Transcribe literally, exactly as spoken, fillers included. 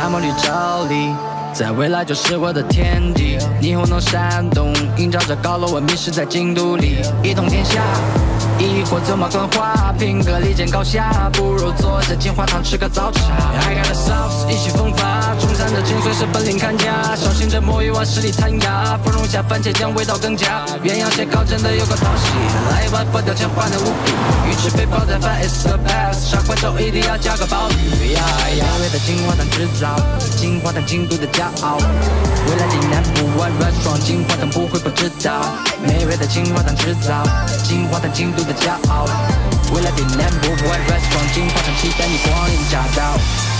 沙漠里照例，在未来就是我的天地。霓虹灯闪动，映照着高楼，我迷失在京都里，一统天下。疑惑走马观花，品格立见高下，不如坐下金花堂吃个早茶。I got a sauce， 意气风发，中餐的精髓是本领看家，小心着摸一碗十里弹牙，芙蓉下番茄酱味道更佳。鸳鸯蟹糕真的有个讨喜，来一碗佛跳墙换的无比，鱼翅被包在饭 is the best， 傻瓜粥一定要加个鲍鱼呀呀！美味的金花堂制造，金花堂京都的骄傲，未来的 number one restaurant， 金花堂不会不知道。美味的金花堂制造，金花堂京都的骄傲，未来的 number one restaurant， 金花堂期待你光临驾到。